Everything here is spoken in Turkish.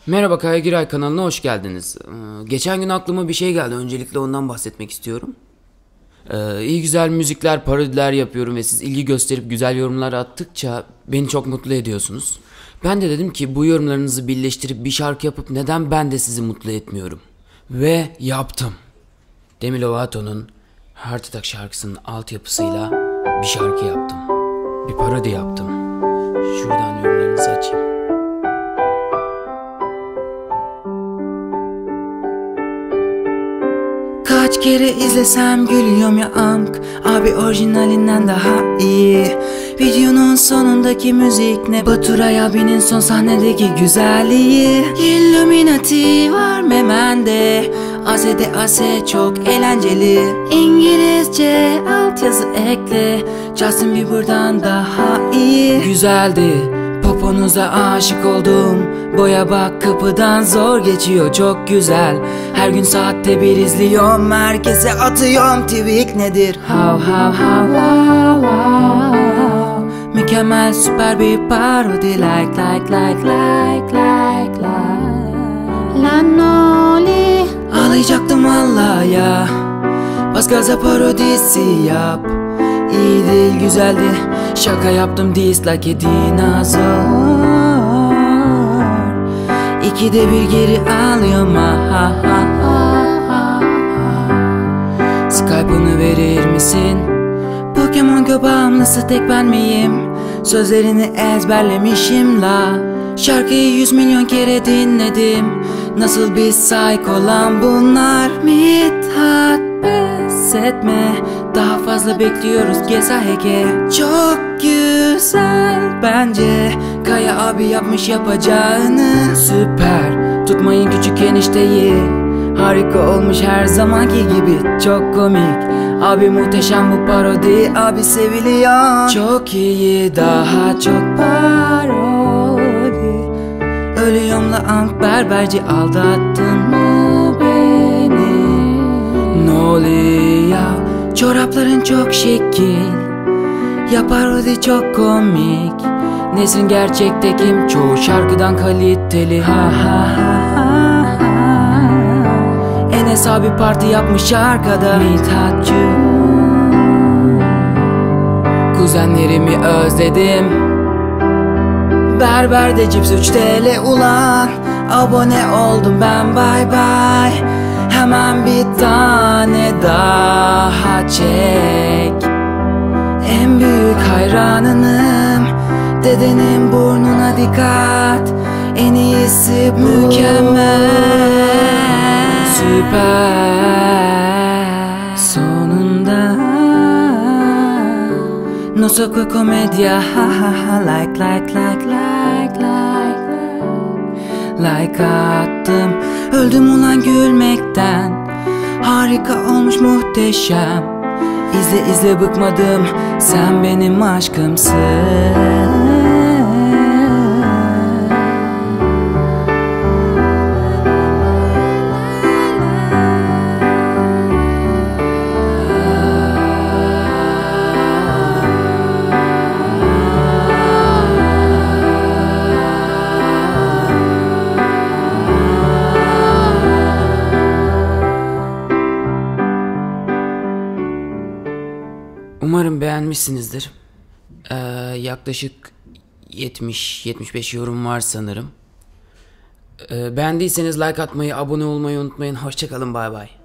Merhaba Kaya Giray kanalına hoş geldiniz. Geçen gün aklıma bir şey geldi. Öncelikle ondan bahsetmek istiyorum. İyi güzel müzikler, parodiler yapıyorum ve siz ilgi gösterip güzel yorumlar attıkça beni çok mutlu ediyorsunuz. Ben de dedim ki bu yorumlarınızı birleştirip bir şarkı yapıp neden ben de sizi mutlu etmiyorum? Ve yaptım. Demi Lovato'nun Heart Attack şarkısının altyapısıyla bir şarkı yaptım. Bir parodi yaptım. Şuradan yorumlarınızı açayım. Kaç kere izlesem gülüyorum ya amk. Abi orijinalinden daha iyi. Videonun sonundaki müzik ne? Baturay abinin son sahnedeki güzelliği. Illuminati var memende. Azede ase çok eğlenceli. İngilizce altyazı ekle. Justin Bieber'dan daha iyi. Güzeldi, poponuza aşık oldum. Boya bak kapıdan zor geçiyor, çok güzel. Her gün saatte bir izliyorum, merkeze atıyorum. Tweak nedir? How how how how how. Mükemmel süper bir parodi. Like Lanoli. Ağlayacaktım vallahi ya. Bas gaza parodisi yap. İyi değil güzeldi. Şaka yaptım dislike dinozor. İkide bir geri alıyorum ha. Skype'ını verir misin? Pokemon Go bağımlısı tek ben miyim? Sözlerini ezberlemişim la. Şarkıyı 100 milyon kere dinledim. Nasıl bir psycho lan bunlar? Mithat pes etme. Daha fazla bekliyoruz Geza Hege. Çok güzel bence. Kaya abi yapmış yapacağını. Süper, tutmayın küçük enişteyi. Harika olmuş her zamanki gibi. Çok komik, abi muhteşem bu parodi. Abi seviliyor. Çok iyi, daha çok parodi. Ölüyorum la amk berberci, aldattın mı beni? Ne oluyor? Çorapların çok şekil. Ya parodi çok komik. Nesin gerçekte kim? Çoğu şarkıdan kaliteli. Ha ha ha ha. Enes abi parti yapmış arkada. Mithatçı. Kuzenlerimi özledim. Berberde cips 3 TL ulan. Abone oldum ben, bye bye. Hemen bir tane daha çek. En büyük hayranınım. Dedenin burnuna dikkat. En iyisi bu. Mükemmel. Süper. Sonunda. No sokak komedya. Ha ha ha. Like attım. Öldüm ulan gülmekten. Harika olmuş, muhteşem. İzle izle bıkmadım. Sen benim aşkımsın. Umarım beğenmişsinizdir. Yaklaşık 70-75 yorum var sanırım. Beğendiyseniz like atmayı, abone olmayı unutmayın. Hoşça kalın, bay bay.